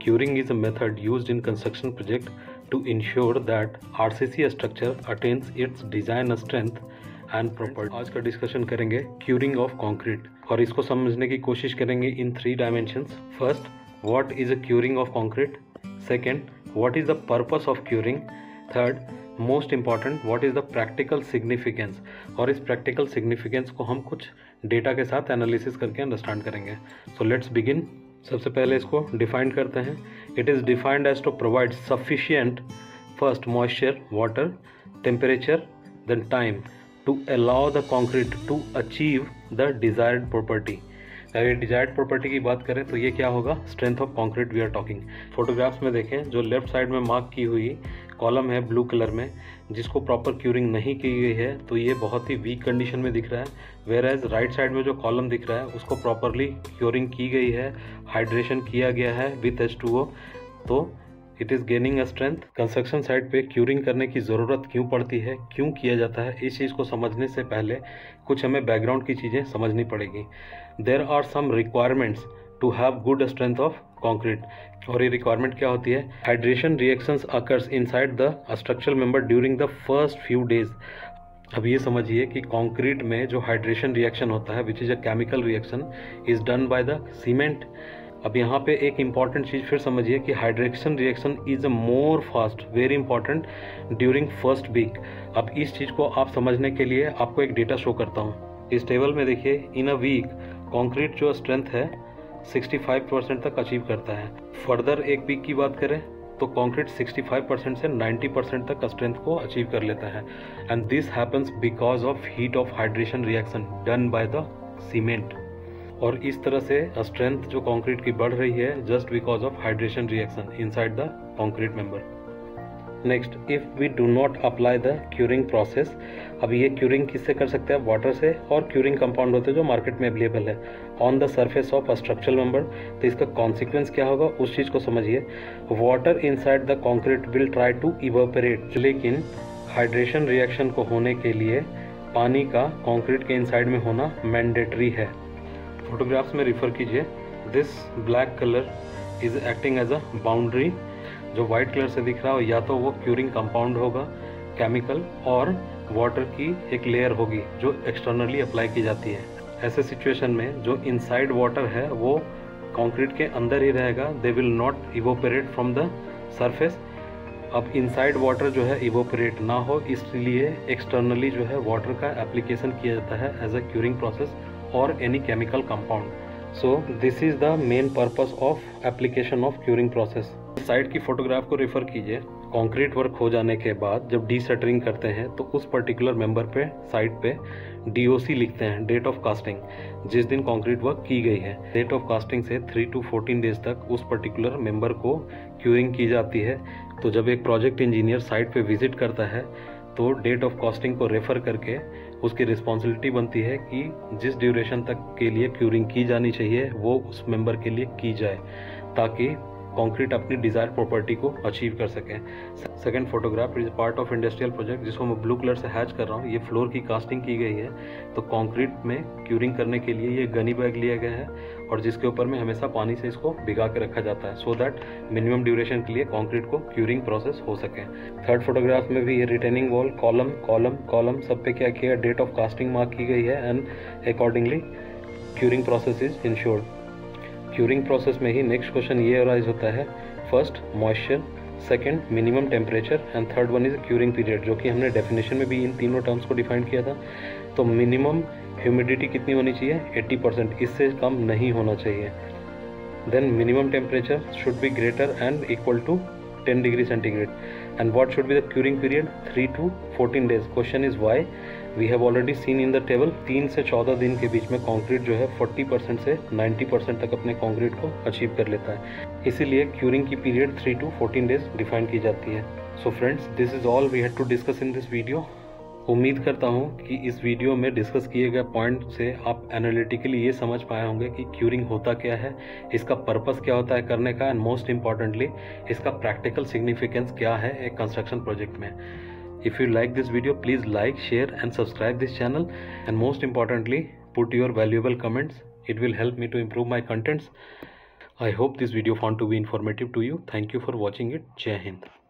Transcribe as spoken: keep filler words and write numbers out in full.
Curing is a method used in construction project to ensure that R C C structure attains its design strength and property. आज का discussion करेंगे curing of concrete और इसको समझने की कोशिश करेंगे in three dimensions. First, what is a curing of concrete. Second, what is the purpose of curing. Third, most important, what is the practical significance. और इस प्रैक्टिकल सिग्निफिकेंस को हम कुछ डेटा के साथ एनालिसिस करके अंडरस्टैंड करेंगे. So let's begin. सबसे पहले इसको डिफाइन करते हैं. It is defined as to provide sufficient first moisture, water, temperature, then time to allow the concrete to achieve the desired property. अगर डिजायर्ड प्रॉपर्टी की बात करें तो ये क्या होगा, strength of concrete we are talking. Photographs में देखें, जो लेफ्ट साइड में मार्क की हुई कॉलम है ब्लू कलर में, जिसको प्रॉपर क्यूरिंग नहीं की गई है, तो ये बहुत ही वीक कंडीशन में दिख रहा है. वेयर एज राइट साइड में जो कॉलम दिख रहा है उसको प्रॉपरली क्यूरिंग की गई है, हाइड्रेशन किया गया है विथ एच टू ओ, तो it is gaining a strength. Construction site पे क्यूरिंग करने की ज़रूरत क्यों पड़ती है, क्यों किया जाता है, इस चीज़ को समझने से पहले कुछ हमें बैकग्राउंड की चीज़ें समझनी पड़ेगी. There are some requirements to have good strength of concrete. और ये रिक्वायरमेंट क्या होती है, hydration reactions occurs inside the structural member during the first few days. अब ये समझिए कि कंक्रीट में जो हाइड्रेशन रिएक्शन होता है which is a chemical reaction is done by the cement. अब यहाँ पे एक इम्पॉर्टेंट चीज़ फिर समझिए कि hydration reaction is a more fast, very important during first week. अब इस चीज़ को आप समझने के लिए आपको एक डेटा शो करता हूँ. इस टेबल में देखिए, इन अ वीक कंक्रीट जो स्ट्रेंथ है पैंसठ परसेंट तक अचीव करता है. फर्दर एक वीक की बात करें तो कंक्रीट पैंसठ परसेंट से नब्बे परसेंट तक स्ट्रेंथ को अचीव कर लेता है. And this happens because of heat of hydration reaction done by the cement. और इस तरह से स्ट्रेंथ जो कंक्रीट की बढ़ रही है just because of hydration reaction inside the concrete member. Next, if we do not apply the curing process. अब ये क्यूरिंग किससे कर सकते हैं, वाटर से, और क्यूरिंग कंपाउंड होते हैं जो मार्केट में अवेलेबल है on the surface of a structural member. तो इसका कॉन्सिक्वेंस क्या होगा उस चीज़ को समझिए. Water inside the concrete will try to evaporate, लेकिन हाइड्रेशन रिएक्शन को होने के लिए पानी का कंक्रीट के इनसाइड में होना मैंडेटरी है. फोटोग्राफ्स में रिफर कीजिए. This black colour is acting as a boundary. जो वाइट कलर से दिख रहा हो या तो वो क्यूरिंग कंपाउंड होगा केमिकल, और वाटर की एक लेयर होगी जो एक्सटर्नली अप्लाई की जाती है. ऐसे सिचुएशन में जो इनसाइड वाटर है वो कंक्रीट के अंदर ही रहेगा, they will not evaporate from the surface. अब इनसाइड वाटर जो है इवोपरेट ना हो, इसलिए एक्सटर्नली जो है वाटर का एप्लीकेशन किया जाता है एज अ क्यूरिंग प्रोसेस और any chemical compound. So this is the main purpose of application of curing process. Side की फोटोग्राफ को रेफर कीजिए. कंक्रीट वर्क हो जाने के बाद जब डी शटरिंग करते हैं तो उस पर्टिकुलर मेंबर पे साइड पे डी ओ सी लिखते हैं, डेट ऑफ कास्टिंग, जिस दिन कंक्रीट वर्क की गई है. डेट ऑफ कास्टिंग से थ्री टू फोर्टीन डेज तक उस पर्टिकुलर मेंबर को क्यूरिंग की जाती है. तो जब एक प्रोजेक्ट इंजीनियर साइट पे विजिट करता है तो डेट ऑफ कास्टिंग को रेफर करके उसकी रिस्पॉन्सिबिलिटी बनती है कि जिस ड्यूरेशन तक के लिए क्यूरिंग की जानी चाहिए वो उस मेंबर के लिए की जाए, ताकि कंक्रीट अपनी डिजायर प्रॉपर्टी को अचीव कर सकें. Second photograph is part of industrial project, जिसको मैं ब्लू कलर से हैच कर रहा हूँ. ये फ्लोर की कास्टिंग की गई है. तो कंक्रीट में क्यूरिंग करने के लिए ये गनी बैग लिया गया है और जिसके ऊपर में हमेशा पानी से इसको भिगा के रखा जाता है, सो दैट मिनिमम ड्यूरेशन के लिए कंक्रीट को क्यूरिंग प्रोसेस हो सके. थर्ड फोटोग्राफ में भी ये retaining wall, column column column सब पे क्या किया, डेट ऑफ कास्टिंग मार्क की गई है and accordingly curing process is ensured. Curing process में ही नेक्स्ट क्वेश्चन ये अराइज होता है. First moisture, second minimum temperature and third one is curing period, जो कि हमने डेफिनेशन में भी इन तीनों टर्म्स को डिफाइन किया था. तो मिनिमम ह्यूमिडिटी कितनी होनी चाहिए, अस्सी परसेंट, इससे कम नहीं होना चाहिए. Then minimum temperature should be greater and equal to ten degree centigrade. And what should be the curing period, three to fourteen days. Question is why. We have already seen in the table तीन से चौदह दिन के बीच में concrete जो है चालीस percent से नब्बे परसेंट तक अपने कंक्रीट को अचीव कर लेता है. इसीलिए क्यूरिंग की period three to fourteen days define की जाती है. So friends, this is all we had to discuss in this video. उम्मीद करता हूँ कि इस वीडियो में डिस्कस किए गए पॉइंट से आप एनालिटिकली ये समझ पाए होंगे कि क्यूरिंग होता क्या है, इसका पर्पस क्या होता है करने का, एंड मोस्ट इम्पॉर्टेंटली इसका प्रैक्टिकल सिग्निफिकेंस क्या है एक कंस्ट्रक्शन प्रोजेक्ट में. If you like this video, please like, share and subscribe this channel, and most importantly put your valuable comments. It will help me to improve my contents. I hope this video found to be informative to you. Thank you for watching it. Jai Hind.